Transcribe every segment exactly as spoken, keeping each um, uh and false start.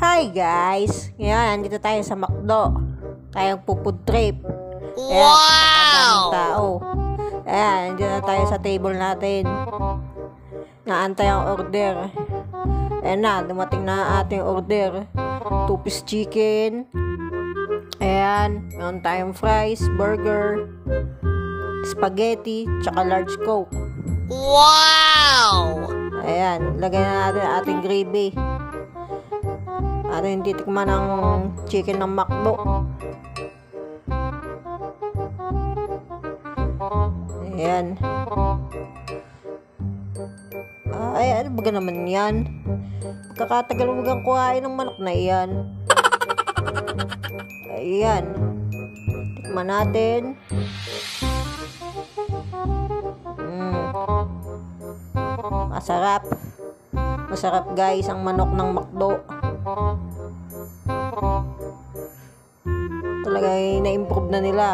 Hi guys! Ngayon, andito tayo sa McDo. Tayong food trip. Ayan, Wow! tao. Ayan, andito na tayo sa table natin. Naantay ang order. Ayan na, dumating na ang ating order. Two piece chicken. Ayan, meron tayong fries, burger, spaghetti, tsaka large coke. Wow! Ayan, lagay na natin ating gravy. Ating titikman ng chicken ng McDo. Ayan. Ay, ano ba naman yan? Pagkakatagal mo gang kuhain ng manok na yan. Ayan. Tikman natin. Mm. Masarap. Masarap guys ang manok ng McDo. Talaga na-improve na nila.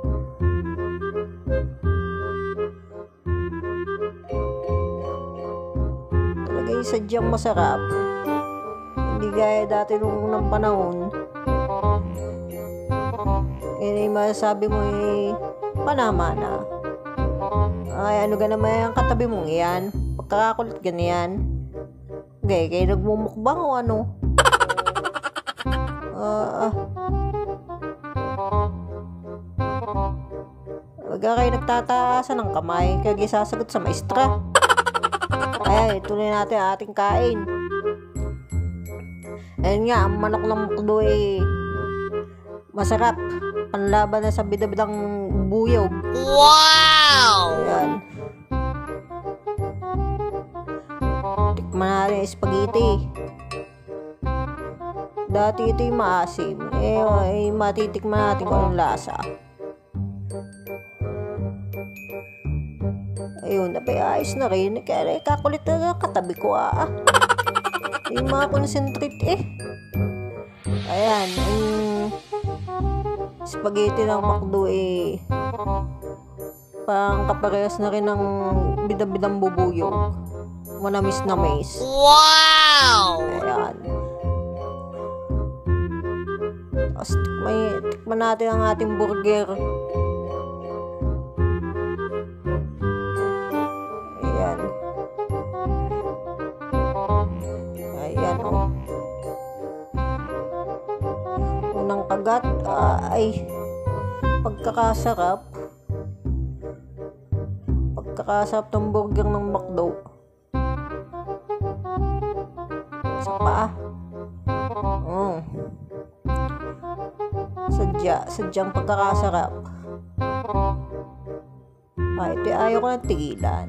Talaga sadyang masarap. Hindi gaya dati nung unang panahon. Kaya yung masasabi mo eh, panama na. Ay, ano ka naman yung katabi mong yan? Pagkakakulit ganyan. Okay, kayo nagmumukbang o ano? Ah, uh, Huwag kayo nagtataasan ng kamay, kaya sasagot sa maestra. Ayan, ituloy natin ang ating kain. Ayan nga, ang manok ng McDo eh, masarap. Panlaban na sa bidabidang buyog. Wow! Ayan. Tikman natin yung spaghetti. Dati ito yung maasim. Eh, eh matitikman natin kung anong lasa. Ayun, napay ayos na rin. Kaya kakulit na katabi ko ah. Yung mga concentrate eh. Ayan, yung spaghetti ng McDo eh, parang kaparehas na rin ng bidabidang bubuyog. Manamis na mais. Wow! Ayan. Tapos tikman, tikman natin ang ating burger. Ayan. Ayan o. Oh. Unang kagat uh, ay pagkakasarap. Pagkakasarap ng burger ng McDo. Isa pa. Mm. Sadya, sadyang pagkakasarap. Ay, ito ayaw ko ng tigilan.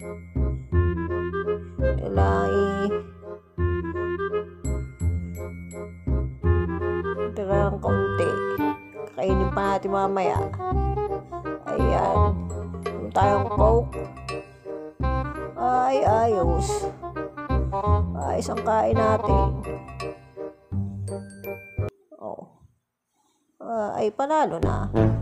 Kailangan i- tira ng kaunti. Kakainin pa natin mamaya. Ayan. Kung tayong coke. Ay, ayos. Ayos ang kain natin. Oh. Uh, ay, panalo na.